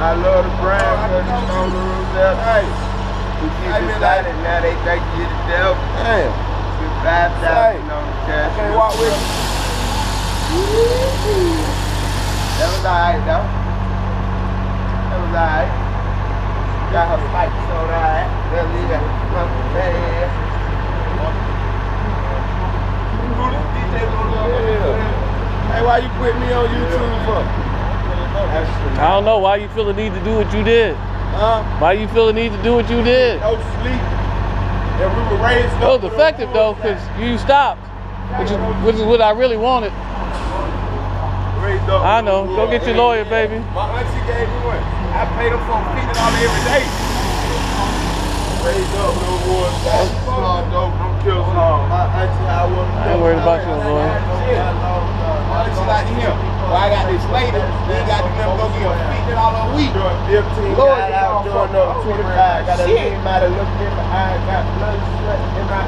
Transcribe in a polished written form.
I love the brand, cause you know the rules there. Hey, we get decided now they think you the devil. Damn. Get 5,000 on the cash. I can't walk with you. That was alright though. That was alright. Got her spikes on alright. They'll leave that bad. Hey, why you put me on YouTube for? I don't know why you feel the need to do what you did. Huh? Why you feel the need to do what you did? No sleep. And we were raised It was effective though, because you stopped, which is what I really wanted. I know. Go get your lawyer, baby. My auntie gave me one. I paid them for $50 every day. Raised up no war. Dope, don't kill some. My auntie, I ain't worried about your lawyer. My auntie like him. Well, I got this lady. We ain't got to never go get $50 a week. 15 Lord, out doing up 25. Got a name out of looking in my eye. Got blood, sweat in my